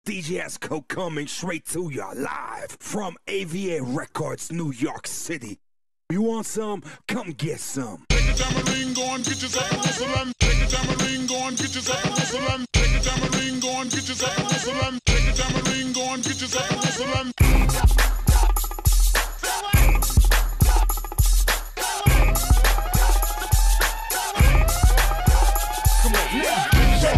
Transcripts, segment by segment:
DJ Esco coming straight to you live from AVA Records, New York City. You want some? Come get some. Take a tambourine, go and get yourself a whistle and take a tambourine, go and get yourself a whistle and take a tambourine, go and get yourself a whistle and take a tambourine, go and get yourself a whistle and come on, yeah.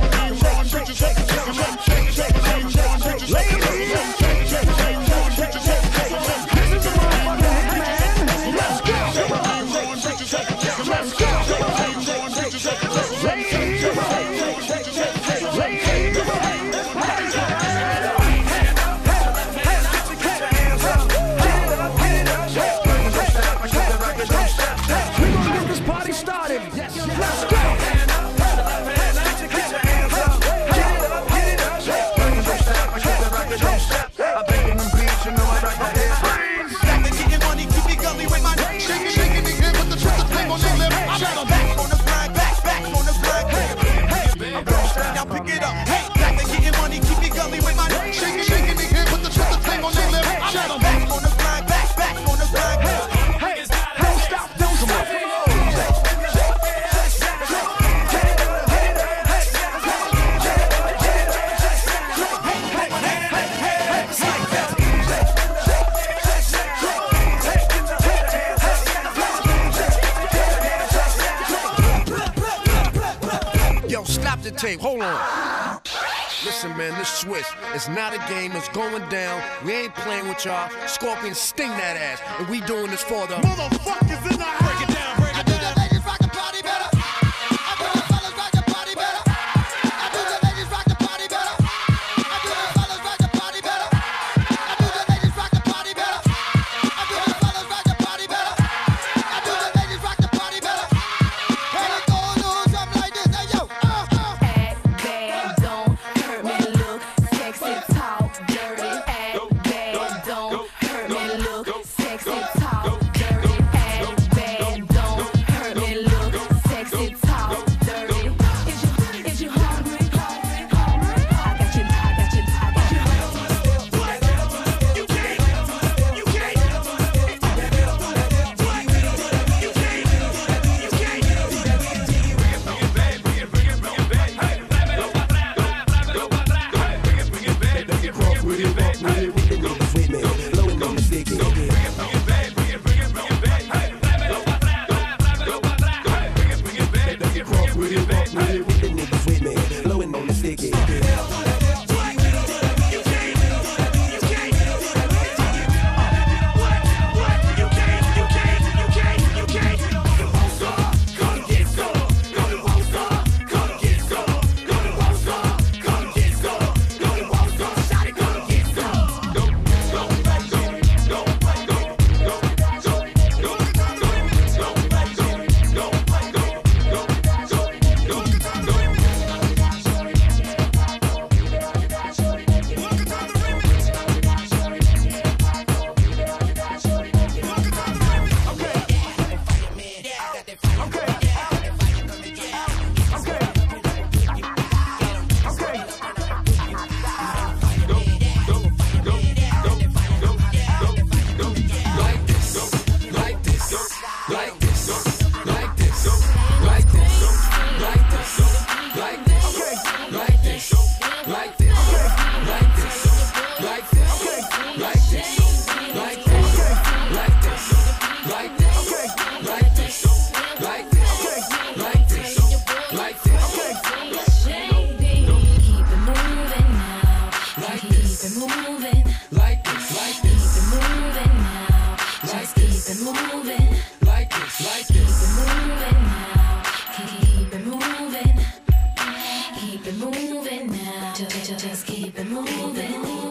Tape. Hold on. Listen, man, this Swiss, it's not a game, it's going down. We ain't playing with y'all. Scorpion, sting that ass. And we doing this for the motherfuckers in the house. Break it down, break it down. I do the ladies rock the party better. I do the fellas rock the party better. I do the ladies rock the party better. I do the fellas rock the party better. I do the ladies rock the party better. I do the fellas rock the party better. I do the ladies rock the party better. When it goes on something like this, hey yo. Just keep it moving.